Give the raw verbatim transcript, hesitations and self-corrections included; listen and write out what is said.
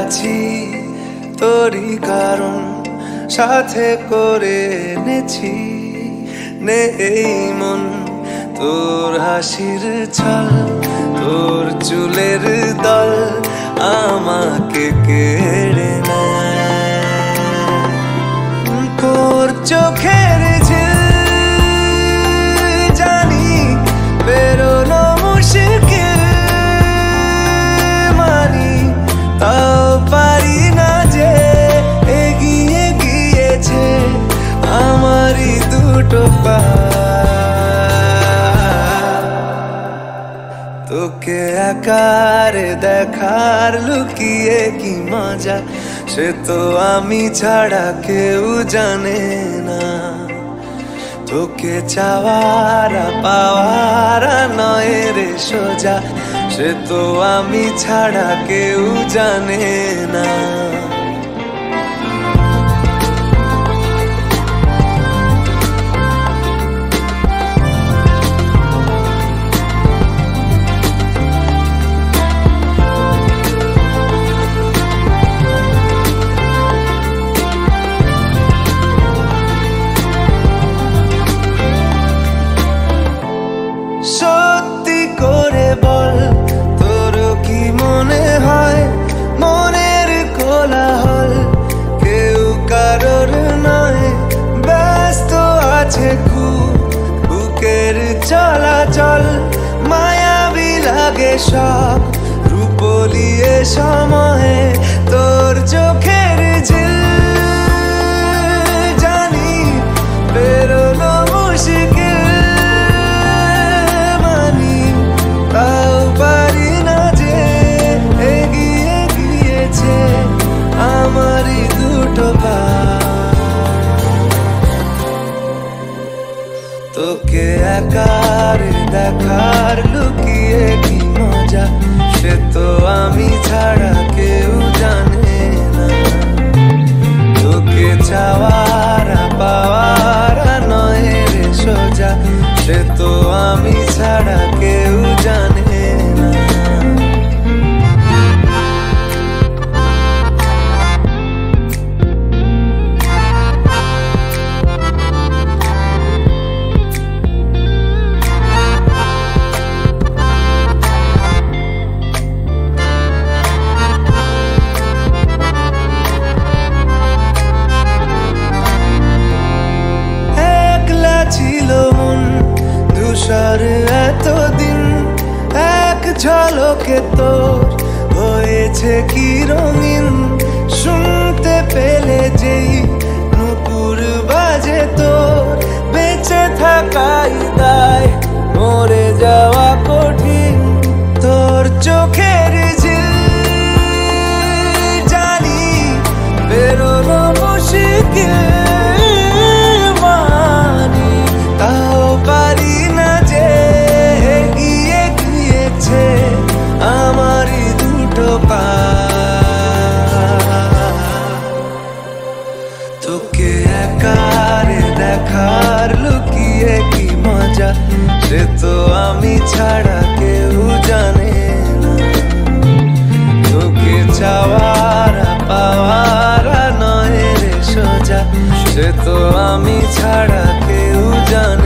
আছি তোরই কারণ সাথে করে এনেছি নে এই মন তোর হাসির ছল তোর চুলের দল আমাকে কেড়ে নেয় তোর চোখের ঝিল জানি বেরোনো মুশকিল মানি তাও পারি না যে এগিয়ে গিয়েছে আমারই দুটো পা তোকে আকারে দেখার লুকিয়ে কি মজা সে তো আমি ছাড়া কেউ জানে না তোকে চাওয়ারা পাওয়ারা নয় রে সোজা সে তো আমি ছাড়া কেউ জানে না সত্যি করে বল তোর কি মনে হয় মনের কোলাহল কেউ কারোর নয় ব্যস্ত আছে খুব বুকের চলাচল মায়াবী লাগে সব রূপলিয়ে সময়ে তোর চোখের ঝিল জানি বেরোনো মুশকিল আমারই দুটো পা তোকে আকারে দেখার লুকিয়ে কি মজা সে তো আমি ছাড়া কেউ জানে না তোকে চাওয়ারা পাওয়ারা নয় রে সোজা সে তো আমি ছাড়া কেউ জানে না ছিল মন ধূসর এতদিন এক ঝলকে তোর হয়েছে কি রঙিন শুনতে পেলে যেই নুপুর বাজে তোর বেঁচে থাকাই দায় মরে যাওয়া কঠিন তোর চোখের ঝিল জানি বেরোনো মুশকিল আমারই দুটো পা তোকে আকারে দেখার লুকিয়ে কি মজা সে তো আমি ছাড়া কেউ জানে না তোকে চাওয়ারা পাওয়ারা নয় রে সোজা সে তো আমি ছাড়া কেউ জানে